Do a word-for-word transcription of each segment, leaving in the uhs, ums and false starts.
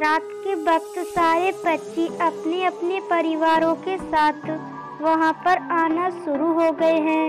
रात के वक्त सारे पक्षी अपने अपने परिवारों के साथ वहां पर आना शुरू हो गए हैं।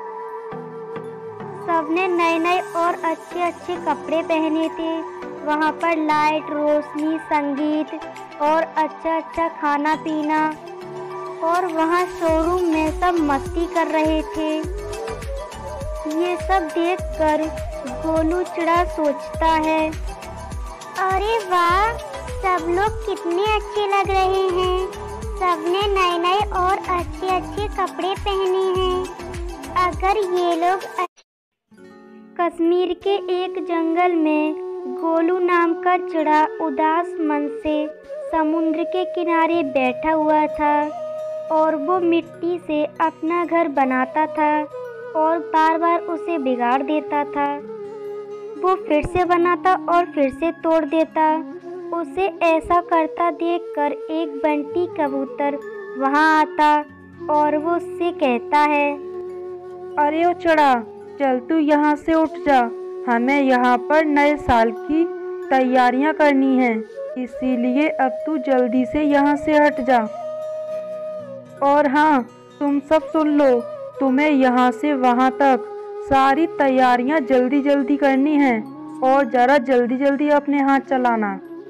सबने नए नए और अच्छे अच्छे कपड़े पहने थे। वहां पर लाइट, रोशनी, संगीत और अच्छा अच्छा खाना पीना, और वहां शोरूम में सब मस्ती कर रहे थे। ये सब देखकर गोलू चिड़ा सोचता है, अरे वाह, सब लोग कितने अच्छे लग रहे हैं। सबने नए नए और अच्छे अच्छे कपड़े पहने हैं। अगर ये लोग कश्मीर के एक जंगल में गोलू नाम का चिड़ा उदास मन से समुद्र के किनारे बैठा हुआ था और वो मिट्टी से अपना घर बनाता था और बार बार उसे बिगाड़ देता था। वो फिर से बनाता और फिर से तोड़ देता। उसे ऐसा करता देखकर एक बंटी कबूतर वहां आता और वो उससे कहता है, अरे ओ चिड़ा, चल तू यहाँ से उठ जा। हमें यहाँ पर नए साल की तैयारियाँ करनी हैं, इसीलिए अब तू जल्दी से यहाँ से हट जा। और हाँ, तुम सब सुन लो, तुम्हें यहाँ से वहाँ तक सारी तैयारियाँ जल्दी जल्दी करनी हैं और ज़रा जल्दी जल्दी अपने हाथ चलाना।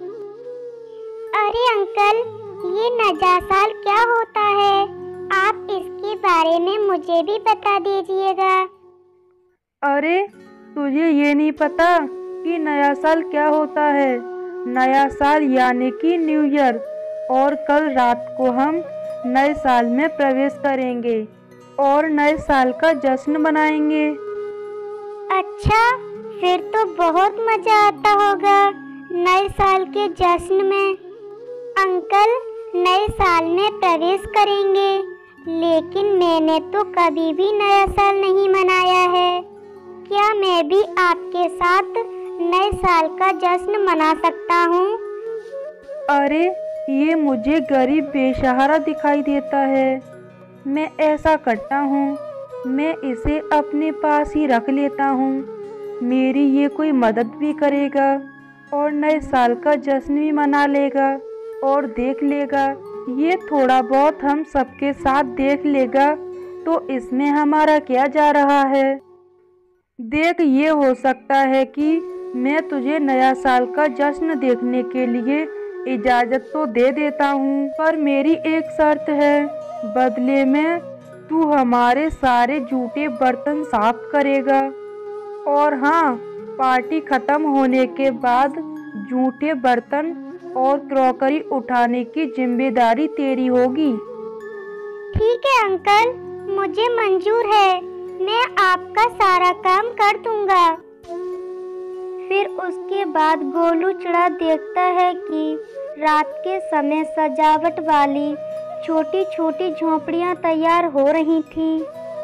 अरे अंकल, ये नया साल क्या होता है? आप इसके बारे में मुझे भी बता दीजिएगा। अरे तुझे ये नहीं पता कि नया साल क्या होता है? नया साल यानी कि न्यू ईयर, और कल रात को हम नए साल में प्रवेश करेंगे और नए साल का जश्न मनाएंगे। अच्छा, फिर तो बहुत मजा आता होगा नए साल के जश्न में। अंकल, नए साल में प्रवेश करेंगे, लेकिन मैंने तो कभी भी नया साल नहीं मनाया है। क्या मैं भी आपके साथ नए साल का जश्न मना सकता हूँ? अरे ये मुझे गरीब बेसहारा दिखाई देता है। मैं ऐसा करता हूँ, मैं इसे अपने पास ही रख लेता हूँ। मेरी ये कोई मदद भी करेगा और नए साल का जश्न भी मना लेगा और देख लेगा। ये थोड़ा बहुत हम सबके साथ देख लेगा, तो इसमें हमारा क्या जा रहा है। देख, ये हो सकता है कि मैं तुझे नया साल का जश्न देखने के लिए इजाज़त तो दे देता हूँ, पर मेरी एक शर्त है। बदले में तू हमारे सारे जूठे बर्तन साफ करेगा, और हाँ, पार्टी ख़त्म होने के बाद जूठे बर्तन और क्रॉकरी उठाने की जिम्मेदारी तेरी होगी। ठीक है अंकल, मुझे मंजूर है। मैं आपका सारा काम कर दूंगा। फिर उसके बाद गोलू चिड़ा देखता है कि रात के समय सजावट वाली छोटी छोटी झोपड़ियां तैयार हो रही थी।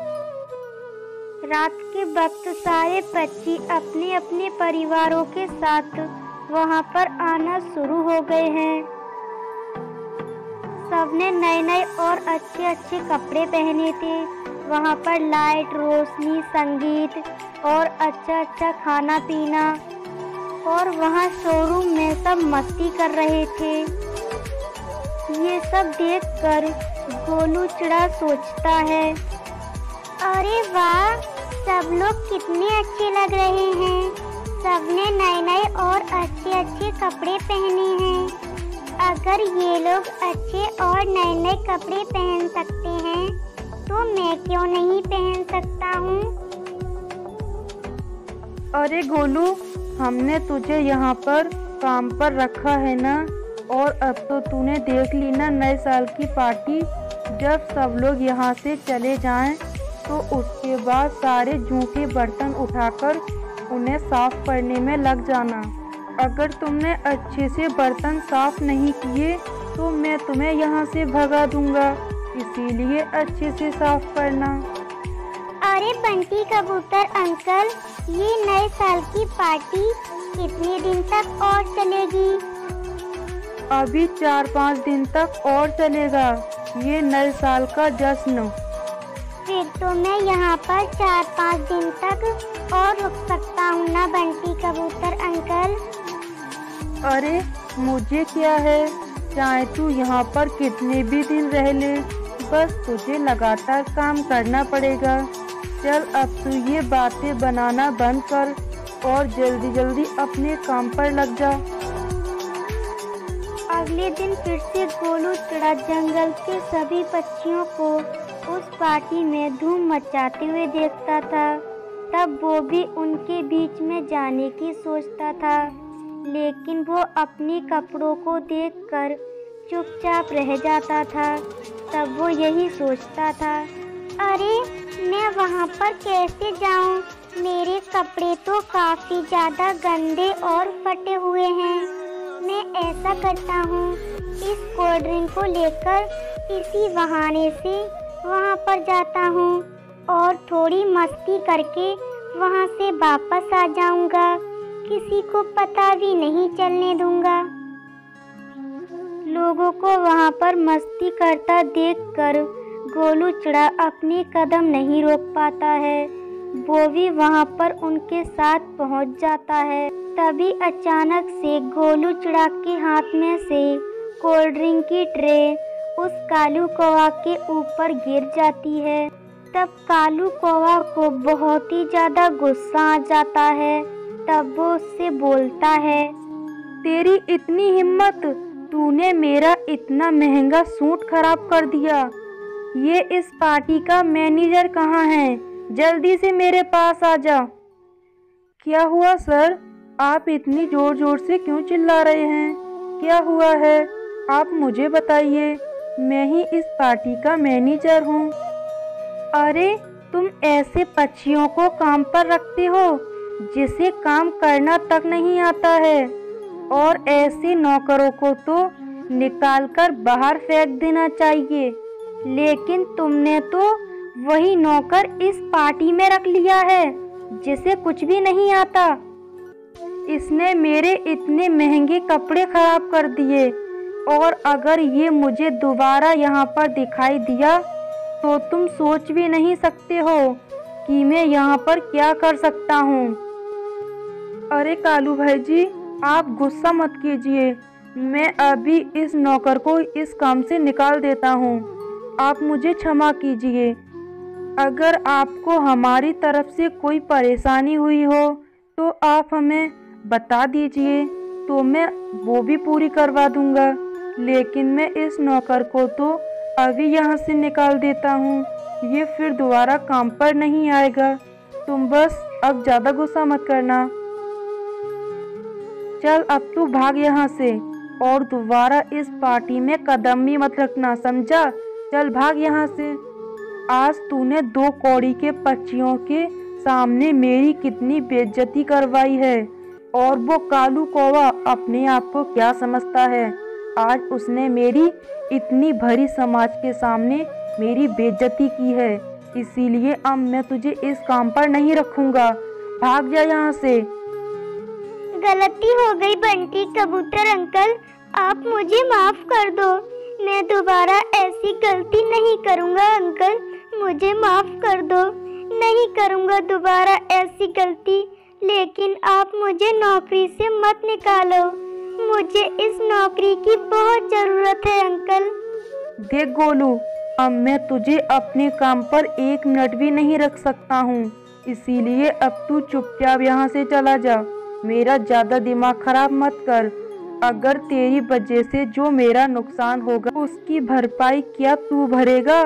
रात के वक्त सारे पक्षी अपने अपने परिवारों के साथ वहां पर आना शुरू हो गए हैं। सबने नए नए और अच्छे अच्छे कपड़े पहने थे। वहां पर लाइट, रोशनी, संगीत और अच्छा अच्छा खाना पीना, और वहां शोरूम में सब मस्ती कर रहे थे। ये सब देखकर गोलू चिड़ा सोचता है, अरे वाह, सब लोग कितने अच्छे लग रहे हैं। सबने नए नए और अच्छे अच्छे कपड़े पहने हैं। अगर ये लोग अच्छे और नए नए कपड़े पहन सकते हैं, तो मैं क्यों नहीं पहन सकता हूँ? अरे गोलू, हमने तुझे यहाँ पर काम पर रखा है ना, और अब तो तूने देख ली ना नए साल की पार्टी। जब सब लोग यहाँ से चले जाएं, तो उसके बाद सारे जूठे बर्तन उठाकर उन्हें साफ करने में लग जाना। अगर तुमने अच्छे से बर्तन साफ नहीं किए, तो मैं तुम्हें यहाँ से भगा दूंगा, इसीलिए अच्छे से साफ करना। अरे बंटी कबूतर अंकल, ये नए साल की पार्टी कितने दिन तक और चलेगी? अभी चार पाँच दिन तक और चलेगा ये नए साल का जश्न। फिर तो मैं यहाँ पर चार पाँच दिन तक और रुक सकता हूँ ना बंटी कबूतर अंकल? अरे मुझे क्या है, चाहे तू यहाँ पर कितने भी दिन रह ले, बस तुझे लगातार काम करना पड़ेगा। चल अब तू ये बातें बनाना बंद कर और जल्दी जल्दी अपने काम पर लग जा। अगले दिन फिर से गोलू चिड़ा जंगल के सभी पक्षियों को उस पार्टी में धूम मचाते हुए देखता था। तब वो भी उनके बीच में जाने की सोचता था, लेकिन वो अपने कपड़ों को देखकर चुपचाप रह जाता था। तब वो यही सोचता था, अरे मैं वहाँ पर कैसे जाऊँ? मेरे कपड़े तो काफ़ी ज़्यादा गंदे और फटे हुए हैं। मैं ऐसा करता हूँ, इस कोल्ड ड्रिंक को लेकर इसी बहाने से वहाँ पर जाता हूँ और थोड़ी मस्ती करके वहाँ से वापस आ जाऊँगा। किसी को पता भी नहीं चलने दूँगा। लोगों को वहाँ पर मस्ती करता देखकर गोलू चिड़ा अपने कदम नहीं रोक पाता है। वो भी वहाँ पर उनके साथ पहुँच जाता है। तभी अचानक से गोलू चिड़ा के हाथ में से कोल्ड ड्रिंक की ट्रे उस कालू कौवा के ऊपर गिर जाती है। तब कालू कौवा को बहुत ही ज़्यादा गुस्सा आ जाता है। तब वो उससे बोलता है, तेरी इतनी हिम्मत, तूने मेरा इतना महंगा सूट खराब कर दिया। ये इस पार्टी का मैनेजर कहाँ है? जल्दी से मेरे पास आ जा। क्या हुआ सर? आप इतनी जोर जोर से क्यों चिल्ला रहे हैं? क्या हुआ है? आप मुझे बताइए, मैं ही इस पार्टी का मैनेजर हूँ। अरे तुम ऐसे पक्षियों को काम पर रखते हो जिसे काम करना तक नहीं आता है, और ऐसे नौकरों को तो निकालकर बाहर फेंक देना चाहिए। लेकिन तुमने तो वही नौकर इस पार्टी में रख लिया है जिसे कुछ भी नहीं आता। इसने मेरे इतने महंगे कपड़े खराब कर दिए, और अगर ये मुझे दोबारा यहाँ पर दिखाई दिया तो तुम सोच भी नहीं सकते हो कि मैं यहाँ पर क्या कर सकता हूँ। अरे कालू भाई जी, आप गुस्सा मत कीजिए, मैं अभी इस नौकर को इस काम से निकाल देता हूँ। आप मुझे क्षमा कीजिए। अगर आपको हमारी तरफ से कोई परेशानी हुई हो तो आप हमें बता दीजिए, तो मैं वो भी पूरी करवा दूंगा। लेकिन मैं इस नौकर को तो अभी यहाँ से निकाल देता हूँ, ये फिर दोबारा काम पर नहीं आएगा। तुम बस अब ज़्यादा गुस्सा मत करना। चल अब तू भाग यहाँ से, और दोबारा इस पार्टी में कदम भी मत रखना, समझा? चल भाग यहाँ से। आज तूने दो कौड़ी के पक्षियों के सामने मेरी कितनी बेइज्जती करवाई है, और वो कालू कौवा अपने आप को क्या समझता है। आज उसने मेरी इतनी भरी समाज के सामने मेरी बेइज्जती की है, इसीलिए अब मैं तुझे इस काम पर नहीं रखूंगा। भाग जा यहाँ से। गलती हो गई बंटी कबूतर अंकल, आप मुझे माफ कर दो। मैं दोबारा ऐसी गलती नहीं करूँगा अंकल, मुझे माफ कर दो। नहीं करूँगा दोबारा ऐसी गलती, लेकिन आप मुझे नौकरी से मत निकालो। मुझे इस नौकरी की बहुत ज़रूरत है अंकल। देख गोलू, अब मैं तुझे अपने काम पर एक मिनट भी नहीं रख सकता हूँ, इसीलिए अब तू चुपचाप यहाँ से चला जा। मेरा ज़्यादा दिमाग खराब मत कर। अगर तेरी वजह से जो मेरा नुकसान होगा उसकी भरपाई क्या तू भरेगा?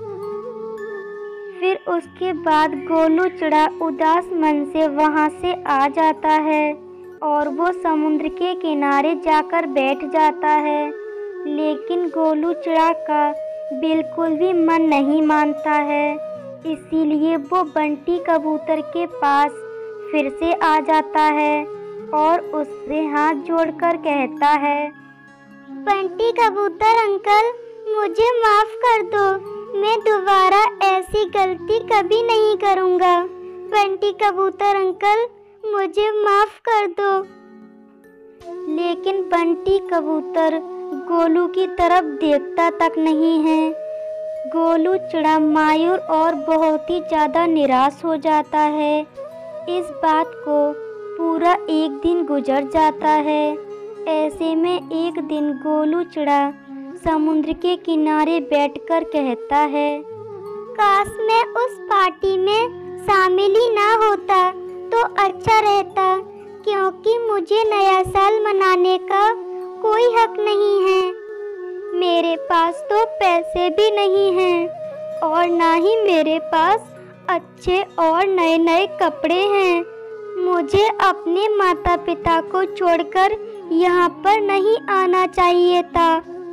फिर उसके बाद गोलू चिड़ा उदास मन से वहाँ से आ जाता है और वो समुद्र के किनारे जाकर बैठ जाता है। लेकिन गोलू चिड़ा का बिल्कुल भी मन नहीं मानता है, इसीलिए वो बंटी कबूतर के पास फिर से आ जाता है और उससे हाथ जोड़कर कहता है, बंटी कबूतर अंकल, मुझे माफ कर दो। मैं दोबारा ऐसी गलती कभी नहीं करूँगा। बंटी कबूतर अंकल, मुझे माफ कर दो। लेकिन बंटी कबूतर गोलू की तरफ देखता तक नहीं है। गोलू चिड़ा मायूर और बहुत ही ज़्यादा निराश हो जाता है। इस बात को पूरा एक दिन गुजर जाता है। ऐसे में एक दिन गोलू चिड़ा समुद्र के किनारे बैठकर कहता है, काश मैं उस पार्टी में शामिल ही ना होता तो अच्छा रहता, क्योंकि मुझे नया साल मनाने का कोई हक नहीं है। मेरे पास तो पैसे भी नहीं हैं और ना ही मेरे पास अच्छे और नए नए कपड़े हैं। मुझे अपने माता पिता को छोड़कर यहाँ पर नहीं आना चाहिए था।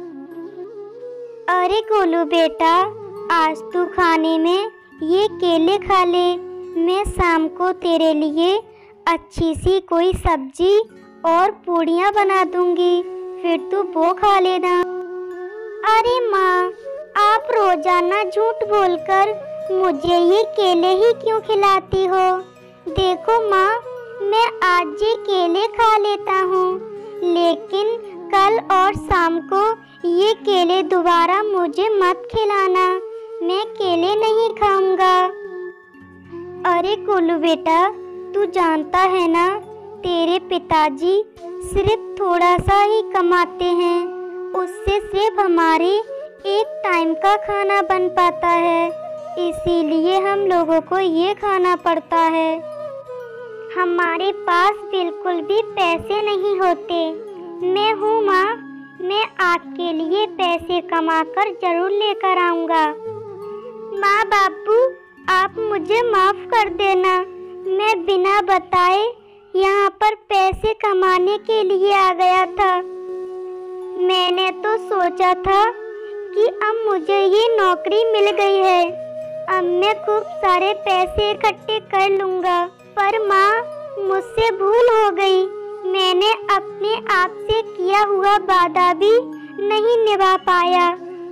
अरे गोलू बेटा, आज तू खाने में ये केले खा ले। मैं शाम को तेरे लिए अच्छी सी कोई सब्जी और पूड़ियाँ बना दूंगी, फिर तू वो खा लेना। अरे माँ, आप रोजाना झूठ बोलकर मुझे ये केले ही क्यों खिलाती हो? देखो माँ, मैं आज ये केले खा लेता हूँ, लेकिन कल और शाम को ये केले दोबारा मुझे मत खिलाना। मैं केले नहीं खाऊंगा। अरे गोलू बेटा, तू जानता है ना, तेरे पिताजी सिर्फ थोड़ा सा ही कमाते हैं, उससे सिर्फ हमारे एक टाइम का खाना बन पाता है, इसीलिए हम लोगों को ये खाना पड़ता है। हमारे पास बिल्कुल भी पैसे नहीं होते। मैं हूँ माँ, मैं आपके लिए पैसे कमाकर जरूर लेकर आऊँगा। माँ बापू, आप मुझे माफ़ कर देना, मैं बिना बताए यहाँ पर पैसे कमाने के लिए आ गया था। मैंने तो सोचा था कि अब मुझे ये नौकरी मिल गई है, अब मैं खूब सारे पैसे इकट्ठे कर लूँगा। पर माँ, मुझसे भूल हो गई, मैंने अपने आप से किया हुआ वादा भी नहीं निभा पाया।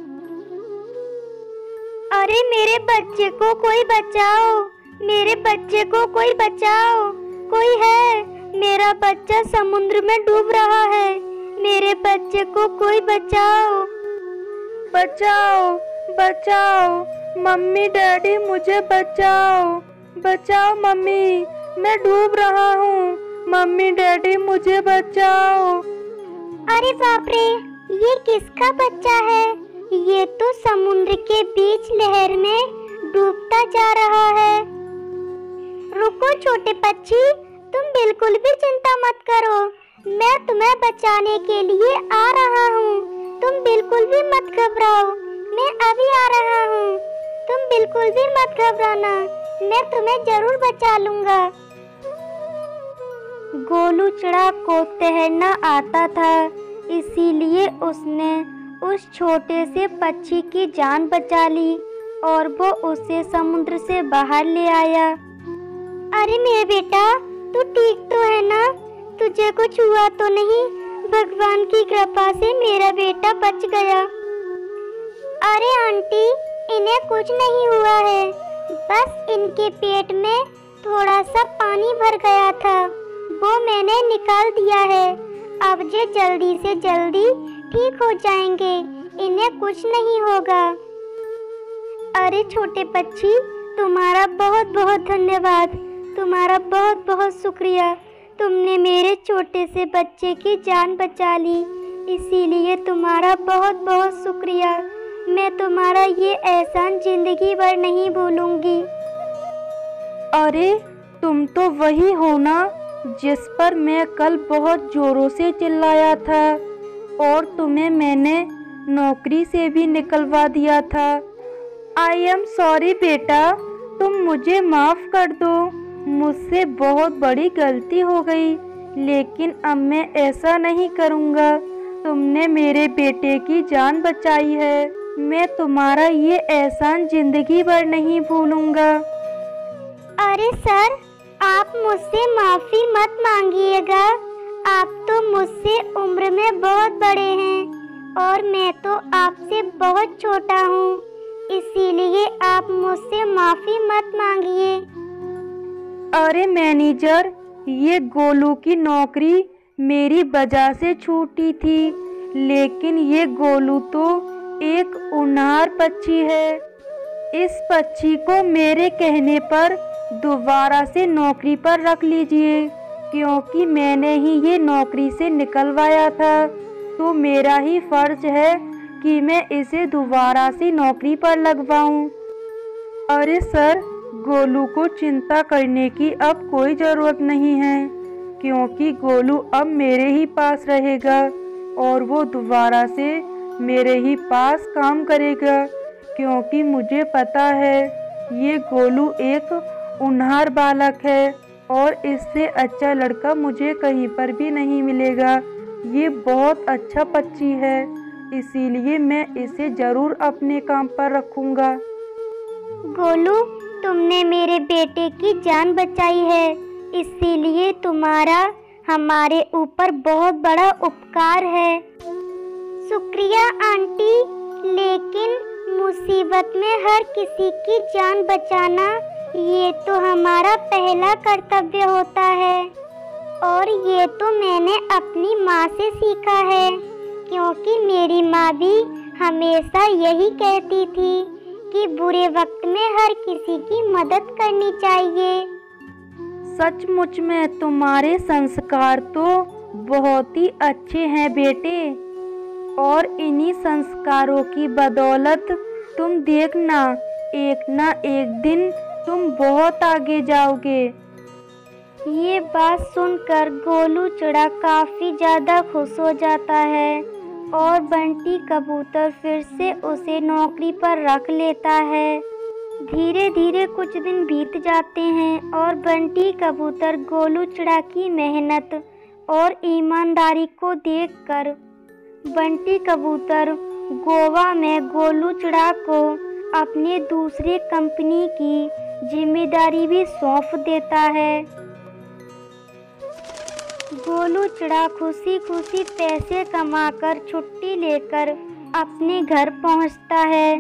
अरे मेरे बच्चे को कोई बचाओ, मेरे बच्चे को कोई बचाओ, कोई है? मेरा बच्चा समुद्र में डूब रहा है, मेरे बच्चे को कोई बचाओ। बचाओ, बचाओ, मम्मी डैडी मुझे बचाओ, बचाओ मम्मी, मैं डूब रहा हूँ, मम्मी डैडी मुझे बचाओ। अरे बाप रे, ये किसका बच्चा है? ये तो समुद्र के बीच लहर में डूबता जा रहा है। रुको छोटे पक्षी, तुम बिल्कुल भी चिंता मत करो, मैं तुम्हें बचाने के लिए आ रहा हूँ। तुम बिल्कुल भी मत घबराओ, मैं अभी आ रहा हूँ। तुम बिल्कुल भी मत घबराना, मैं तुम्हें जरूर बचा लूँगा। गोलू चिड़ा को तैरना आता था, इसीलिए उसने उस छोटे से पक्षी की जान बचा ली और वो उसे समुद्र से बाहर ले आया। अरे मेरे बेटा, तू ठीक तो है ना? तुझे कुछ हुआ तो नहीं? भगवान की कृपा से मेरा बेटा बच गया। अरे आंटी, इन्हें कुछ नहीं हुआ है, बस इनके पेट में थोड़ा सा पानी भर गया था, वो मैंने निकाल दिया है। अब ये जल्दी से जल्दी ठीक हो जाएंगे, इन्हें कुछ नहीं होगा। अरे छोटे पक्षी, तुम्हारा बहुत बहुत धन्यवाद, तुम्हारा बहुत बहुत शुक्रिया। तुमने मेरे छोटे से बच्चे की जान बचा ली, इसीलिए तुम्हारा बहुत बहुत शुक्रिया। मैं तुम्हारा ये एहसान जिंदगी भर नहीं भूलूंगी। अरे तुम तो वही हो ना जिस पर मैं कल बहुत जोरों से चिल्लाया था और तुम्हें मैंने नौकरी से भी निकलवा दिया था। आई एम सॉरी बेटा, तुम मुझे माफ़ कर दो, मुझसे बहुत बड़ी गलती हो गई, लेकिन अब मैं ऐसा नहीं करूँगा। तुमने मेरे बेटे की जान बचाई है, मैं तुम्हारा ये एहसान जिंदगी भर नहीं भूलूँगा। अरे सर, आप मुझसे माफ़ी मत मांगिएगा, आप तो मुझसे उम्र में बहुत बड़े हैं और मैं तो आपसे बहुत छोटा हूँ, इसीलिए आप मुझसे माफ़ी मत मांगिए। अरे मैनेजर, ये गोलू की नौकरी मेरी वजह से छूटी थी, लेकिन ये गोलू तो एक उनार पक्षी है। इस पक्षी को मेरे कहने पर दोबारा से नौकरी पर रख लीजिए। क्योंकि मैंने ही ये नौकरी से निकलवाया था, तो मेरा ही फर्ज है कि मैं इसे दोबारा से नौकरी पर लगवाऊं। अरे सर, गोलू को चिंता करने की अब कोई ज़रूरत नहीं है, क्योंकि गोलू अब मेरे ही पास रहेगा और वो दोबारा से मेरे ही पास काम करेगा, क्योंकि मुझे पता है ये गोलू एक होनहार बालक है और इससे अच्छा लड़का मुझे कहीं पर भी नहीं मिलेगा। ये बहुत अच्छा पक्षी है, इसीलिए मैं इसे ज़रूर अपने काम पर रखूँगा। गोलू, तुमने मेरे बेटे की जान बचाई है, इसीलिए तुम्हारा हमारे ऊपर बहुत बड़ा उपकार है। शुक्रिया आंटी, लेकिन मुसीबत में हर किसी की जान बचाना ये तो हमारा पहला कर्तव्य होता है, और ये तो मैंने अपनी माँ से सीखा है, क्योंकि मेरी माँ भी हमेशा यही कहती थी कि बुरे वक्त में हर किसी की मदद करनी चाहिए। सचमुच में तुम्हारे संस्कार तो बहुत ही अच्छे हैं बेटे, और इन्हीं संस्कारों की बदौलत तुम देखना, एक ना एक दिन तुम बहुत आगे जाओगे। ये बात सुनकर गोलू चिड़ा काफ़ी ज़्यादा खुश हो जाता है और बंटी कबूतर फिर से उसे नौकरी पर रख लेता है। धीरे धीरे कुछ दिन बीत जाते हैं और बंटी कबूतर गोलू चिड़ा की मेहनत और ईमानदारी को देखकर बंटी कबूतर गोवा में गोलू चिड़ा को अपने दूसरे कंपनी की जिम्मेदारी भी सौंप देता है। गोलू चिड़ा खुशी खुशी पैसे कमाकर छुट्टी लेकर अपने घर पहुंचता है।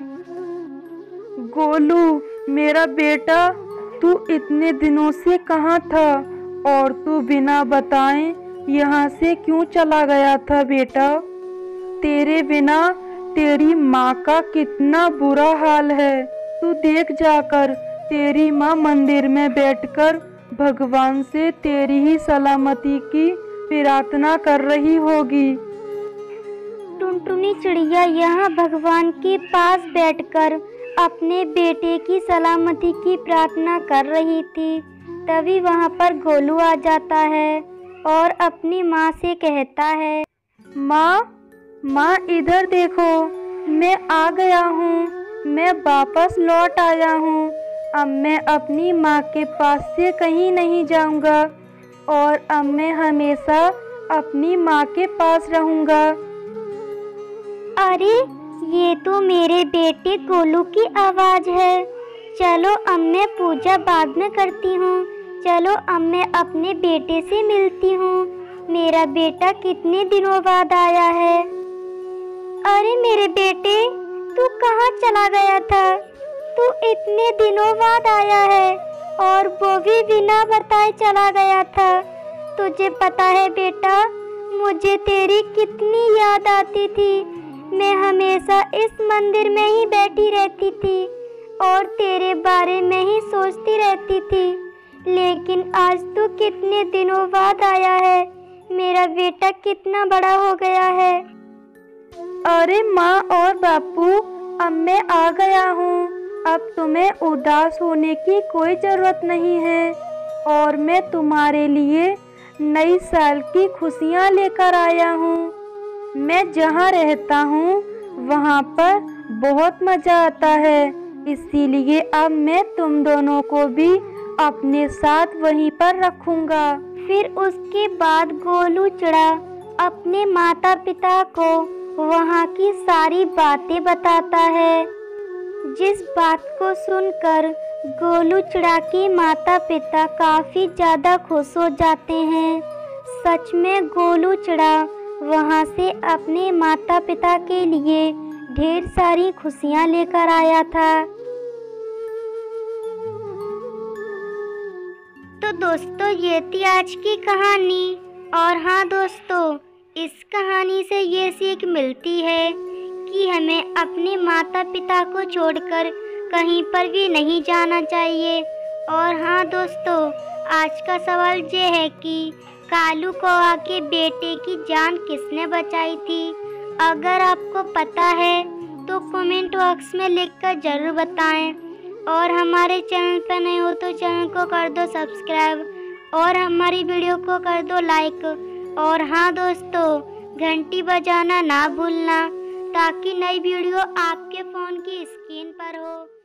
गोलू मेरा बेटा, तू इतने दिनों से कहाँ था और तू बिना बताए यहाँ से क्यों चला गया था बेटा? तेरे बिना तेरी माँ का कितना बुरा हाल है। तू देख जाकर, तेरी माँ मंदिर में बैठकर भगवान से तेरी ही सलामती की प्रार्थना कर रही होगी। टुनटुनी चिड़िया यहाँ भगवान के पास बैठकर अपने बेटे की सलामती की प्रार्थना कर रही थी। तभी वहाँ पर गोलू आ जाता है और अपनी माँ से कहता है, माँ माँ इधर देखो, मैं आ गया हूँ, मैं वापस लौट आया हूँ। अब मैं अपनी माँ के पास से कहीं नहीं जाऊँगा और अब मैं हमेशा अपनी माँ के पास रहूँगा। अरे, ये तो मेरे बेटे गोलू की आवाज़ है। चलो अब मैं पूजा बाद में करती हूँ। चलो अब मैं अपने बेटे से मिलती हूँ। मेरा बेटा कितने दिनों बाद आया है। अरे मेरे बेटे, तू कहाँ चला गया था? तू इतने दिनों बाद आया है और वो भी बिना बताए चला गया था। तुझे पता है बेटा, मुझे तेरी कितनी याद आती थी। मैं हमेशा इस मंदिर में ही बैठी रहती थी और तेरे बारे में ही सोचती रहती थी, लेकिन आज तू कितने दिनों बाद आया है। मेरा बेटा कितना बड़ा हो गया है। अरे माँ और बापू, अब मैं आ गया हूँ। अब तुम्हें उदास होने की कोई ज़रूरत नहीं है और मैं तुम्हारे लिए नई साल की खुशियाँ लेकर आया हूँ। मैं जहाँ रहता हूँ वहाँ पर बहुत मज़ा आता है, इसीलिए अब मैं तुम दोनों को भी अपने साथ वहीं पर रखूँगा। फिर उसके बाद गोलू चिड़ा अपने माता पिता को वहाँ की सारी बातें बताता है, जिस बात को सुनकर गोलू चिड़ा के माता पिता काफ़ी ज़्यादा खुश हो जाते हैं। सच में गोलू चिड़ा वहाँ से अपने माता पिता के लिए ढेर सारी खुशियाँ लेकर आया था। तो दोस्तों, ये थी आज की कहानी। और हाँ दोस्तों, इस कहानी से ये सीख मिलती है कि हमें अपने माता पिता को छोड़कर कहीं पर भी नहीं जाना चाहिए। और हाँ दोस्तों, आज का सवाल ये है कि कालू कौआ के बेटे की जान किसने बचाई थी? अगर आपको पता है तो कमेंट बॉक्स में लिखकर ज़रूर बताएं। और हमारे चैनल पर नए हो तो चैनल को कर दो सब्सक्राइब और हमारी वीडियो को कर दो लाइक। और हाँ दोस्तों, घंटी बजाना ना भूलना ताकि नई वीडियो आपके फ़ोन की स्क्रीन पर हो।